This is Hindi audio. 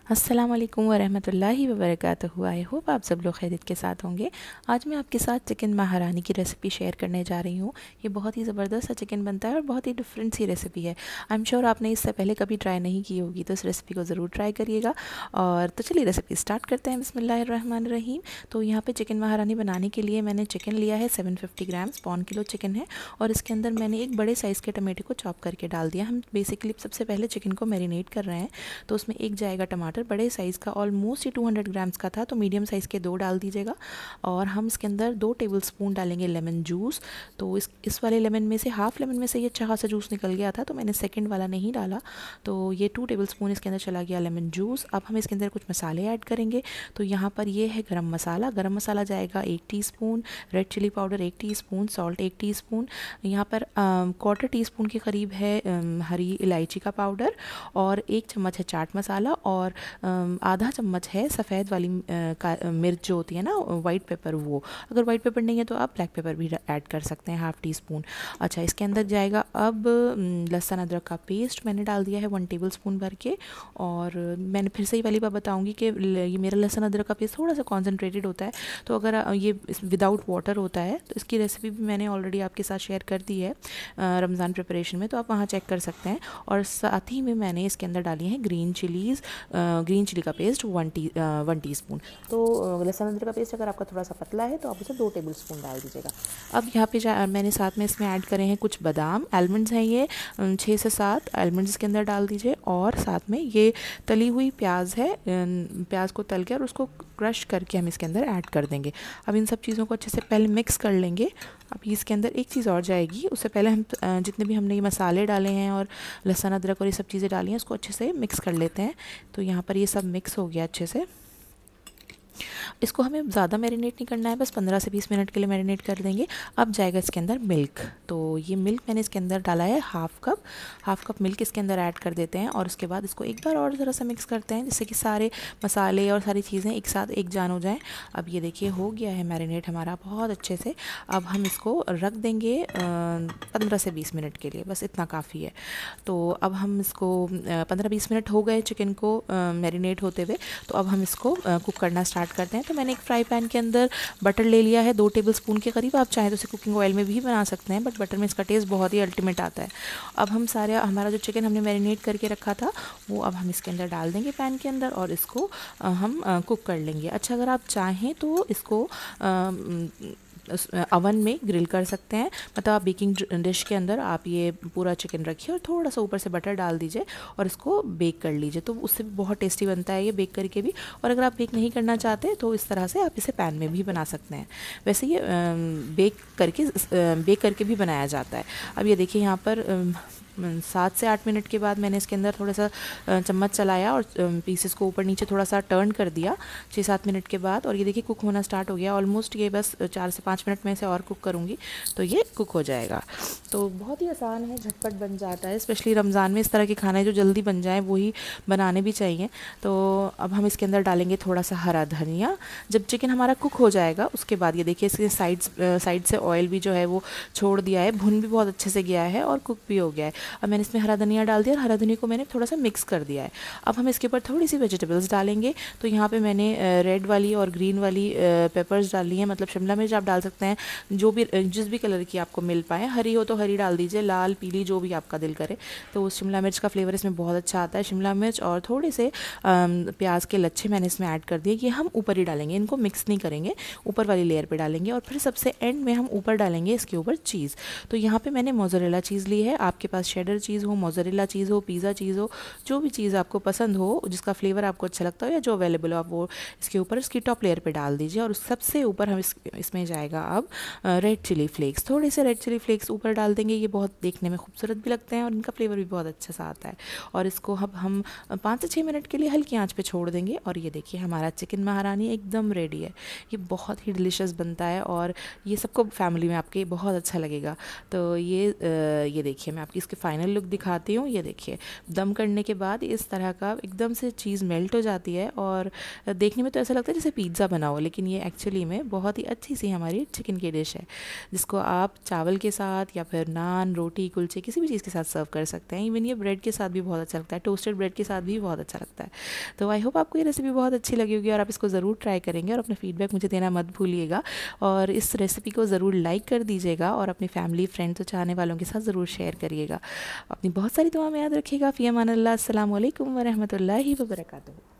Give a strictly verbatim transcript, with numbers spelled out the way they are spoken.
अस्सलाम वालेकुम वरहमतुल्लाहि वबरकातुहू। आई होप आप सब लोग खैरियत के साथ होंगे। आज मैं आपके साथ चिकन महारानी की रेसिपी शेयर करने जा रही हूँ। ये बहुत ही ज़बरदस्त सा चिकन बनता है और बहुत ही डिफरेंट सी रेसिपी है। आई एम श्योर आपने इससे पहले कभी ट्राई नहीं की होगी, तो इस रेसिपी को ज़रूर ट्राई करिएगा। और तो चलिए रेसिपी स्टार्ट करते हैं। बिस्मिल्लाहिर्रहमानिर्रहीम। तो यहाँ पर चिकन महारानी बनाने के लिए मैंने चिकन लिया है सेवन फिफ्टी ग्राम्स, पौन किलो चिकन है। और इसके अंदर मैंने एक बड़े साइज़ के टमाटो को चॉप करके डाल दिया। हम बेसिकली सबसे पहले चिकन को मैरिनेट कर रहे हैं, तो उसमें एक जाएगा टमाटर बड़े साइज़ का, ऑलमोस्ट ये टू हंड्रेड ग्राम्स का था, तो मीडियम साइज़ के दो डाल दीजिएगा। और हम इसके अंदर दो टेबलस्पून डालेंगे लेमन जूस। तो इस इस वाले लेमन में से हाफ़ लेमन में से ये अच्छा खासा जूस निकल गया था, तो मैंने सेकंड वाला नहीं डाला। तो ये टू टेबलस्पून इसके अंदर चला गया लेमन जूस। अब हम इसके अंदर कुछ मसाले ऐड करेंगे। तो यहाँ पर ये है गरम मसाला। गरम मसाला जाएगा एक टीस्पून, रेड चिली पाउडर एक टीस्पून, सॉल्ट एक टीस्पून, यहाँ पर क्वार्टर टी स्पून के करीब है अम, हरी इलायची का पाउडर, और एक चम्मच है चाट मसाला, और अम, आधा चम्मच है सफ़ेद वाली अ, का मिर्च जो होती है ना, वाइट पेपर। वो अगर वाइट पेपर नहीं है तो आप ब्लैक पेपर भी ऐड कर सकते हैं, हाफ़ टी स्पून। अच्छा, इसके अंदर जाएगा अब लहसुन अदरक का पेस्ट। मैंने डाल दिया है वन टेबल स्पून भर के। और मैंने फिर से ही वाली बात बताऊंगी कि ये मेरा लहसुन अदरक का पेस्ट थोड़ा सा कॉन्सेंट्रेटेड होता है, तो अगर ये विदाउट वाटर होता है तो इसकी रेसिपी भी मैंने ऑलरेडी आपके साथ शेयर कर दी है रमज़ान प्रिपरेशन में, तो आप वहाँ चेक कर सकते हैं। और साथ ही में मैंने इसके अंदर डाली है ग्रीन चिलीज़, ग्रीन चिली का paste one t one teaspoon. तो लहसुन अदरक का पेस्ट अगर आपका थोड़ा सा पतला है तो आप उसे दो टेबल स्पून डाल दीजिएगा। अब यहाँ पे मैंने साथ में इसमें ऐड करे हैं कुछ बादाम, आलमंड्स हैं ये छः से सात आलमंड्स इसके अंदर डाल दीजिए। और साथ में ये तली हुई प्याज है, प्याज को तल के और उसको क्रश करके हम इसके अंदर ऐड कर देंगे। अब इन सब चीज़ों को अच्छे से पहले मिक्स कर लेंगे। अब इसके अंदर एक चीज़ और जाएगी, उससे पहले हम जितने भी हमने ये मसाले डाले हैं और लहसुन अदरक और ये सब चीज़ें डाली हैं, उसको अच्छे से मिक्स कर लेते हैं। तो यहाँ पर ये सब मिक्स हो गया अच्छे से। इसको हमें ज़्यादा मैरिनेट नहीं करना है, बस पंद्रह से बीस मिनट के लिए मैरिनेट कर देंगे। अब जाएगा इसके अंदर मिल्क। तो ये मिल्क मैंने इसके अंदर डाला है half cup, half cup milk इसके अंदर ऐड कर देते हैं। और उसके बाद इसको एक बार और ज़रा सा मिक्स करते हैं, जिससे कि सारे मसाले और सारी चीज़ें एक साथ एक जान हो जाएँ। अब ये देखिए हो गया है मैरिनेट हमारा बहुत अच्छे से। अब हम इसको रख देंगे पंद्रह से बीस मिनट के लिए, बस इतना काफ़ी है। तो अब हम इसको पंद्रह बीस मिनट हो गए चिकन को मैरिनेट होते हुए, तो अब हम इसको कुक करना स्टार्ट करते हैं। तो मैंने एक फ्राई पैन के अंदर बटर ले लिया है दो टेबलस्पून के करीब। आप चाहें तो इसे कुकिंग ऑयल में भी बना सकते हैं, बट बटर में इसका टेस्ट बहुत ही अल्टीमेट आता है। अब हम सारे हमारा जो चिकन हमने मैरिनेट करके रखा था वो अब हम इसके अंदर डाल देंगे पैन के अंदर, और इसको हम कुक कर लेंगे। अच्छा, अगर आप चाहें तो इसको अवन में ग्रिल कर सकते हैं, मतलब आप बेकिंग डिश के अंदर आप ये पूरा चिकन रखिए और थोड़ा सा ऊपर से बटर डाल दीजिए और इसको बेक कर लीजिए, तो उससे भी बहुत टेस्टी बनता है ये बेक करके भी। और अगर आप बेक नहीं करना चाहते तो इस तरह से आप इसे पैन में भी बना सकते हैं। वैसे ये बेक करके बेक करके भी बनाया जाता है। अब ये देखिए यहाँ पर सात से आठ मिनट के बाद मैंने इसके अंदर थोड़ा सा चम्मच चलाया और पीसेस को ऊपर नीचे थोड़ा सा टर्न कर दिया छः सात मिनट के बाद, और ये देखिए कुक होना स्टार्ट हो गया ऑलमोस्ट। ये बस चार से पाँच मिनट में इसे और कुक करूँगी तो ये कुक हो जाएगा। तो बहुत ही आसान है, झटपट बन जाता है, स्पेशली रमज़ान में इस तरह के खाने जो जल्दी बन जाए वही बनाने भी चाहिए। तो अब हम इसके अंदर डालेंगे थोड़ा सा हरा धनिया। जब चिकन हमारा कुक हो जाएगा उसके बाद ये देखिए इसके साइड्स साइड से ऑयल भी जो है वो छोड़ दिया है, भुन भी बहुत अच्छे से गया है और कुक भी हो गया है। अब मैंने इसमें हरा धनिया डाल दिया और हरा धनिया को मैंने थोड़ा सा मिक्स कर दिया है। अब हम इसके ऊपर थोड़ी सी वेजिटेबल्स डालेंगे। तो यहाँ पे मैंने रेड वाली और ग्रीन वाली पेपर्स डाली हैं, मतलब शिमला मिर्च आप डाल सकते हैं, जो भी जिस भी कलर की आपको मिल पाए। हरी हो तो हरी डाल दीजिए, लाल पीली जो भी आपका दिल करे। तो उस शिमला मिर्च का फ्लेवर इसमें बहुत अच्छा आता है। शिमला मिर्च और थोड़े से प्याज के लच्छे मैंने इसमें ऐड कर दिए। ये हम ऊपर ही डालेंगे, इनको मिक्स नहीं करेंगे, ऊपर वाली लेयर पे डालेंगे। और फिर सबसे एंड में हम ऊपर डालेंगे इसके ऊपर चीज़। तो यहाँ पे मैंने मोज़रेला चीज़ ली है, आपके पास शेडर चीज़ हो, मोज़रेला चीज़ हो, पिज़्ज़ा चीज़ हो, जो भी चीज़ आपको पसंद हो, जिसका फ्लेवर आपको अच्छा लगता हो या जो अवेलेबल हो, आप वो इसके ऊपर इसकी टॉप लेयर पे डाल दीजिए। और सबसे ऊपर हम इस इसमें जाएगा अब रेड चिली फ्लेक्स, थोड़े से रेड चिली फ्लेक्स ऊपर डाल देंगे। ये बहुत देखने में खूबसूरत भी लगते हैं और इनका फ्लेवर भी बहुत अच्छा सा आता है। और इसको अब हम पाँच से छः मिनट के लिए हल्की आंच पे छोड़ देंगे। और ये देखिए हमारा चिकन महारानी एकदम रेडी है। ये बहुत ही डिलीशियस बनता है और ये सबको फैमिली में आपके बहुत अच्छा लगेगा। तो ये ये देखिए मैं आपकी इसके फाइनल लुक दिखाती हूँ। ये देखिए, दम करने के बाद इस तरह का एकदम से चीज़ मेल्ट हो जाती है और देखने में तो ऐसा लगता है जैसे पिज़्ज़ा बना हो, लेकिन ये एक्चुअली में बहुत ही अच्छी सी हमारी चिकन की डिश है, जिसको आप चावल के साथ या फिर नान, रोटी, कुलचे किसी भी चीज़ के साथ सर्व कर सकते हैं। इवन ये ब्रेड के साथ भी बहुत अच्छा लगता है, टोस्टेड ब्रेड के साथ भी बहुत अच्छा लगता है। तो आई होप आपको ये रेसिपी बहुत अच्छी लगी होगी और आप इसको ज़रूर ट्राई करेंगे और अपना फीडबैक मुझे देना मत भूलिएगा। और इस रेसिपी को ज़रूर लाइक कर दीजिएगा और अपनी फैमिली, फ्रेंड्स और चाहने वालों के साथ ज़रूर शेयर करिएगा। अपनी बहुत सारी दुआ में याद रखिएगा। फ़ी अमान अल्लाह। अस्सलामु अलैकुम व रहमतुल्लाहि व बरकातुहू।